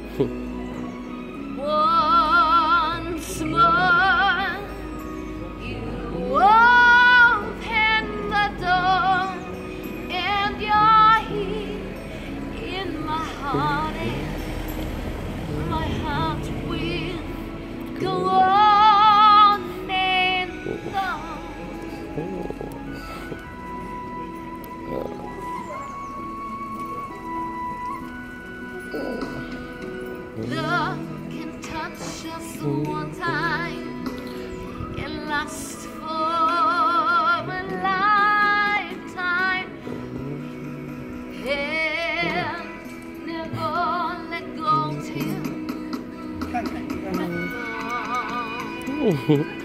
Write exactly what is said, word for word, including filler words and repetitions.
Once more, you open the door, and you're here in my heart, and my heart will go on and on. Love can touch us one time and last for a lifetime, and never let go till let go.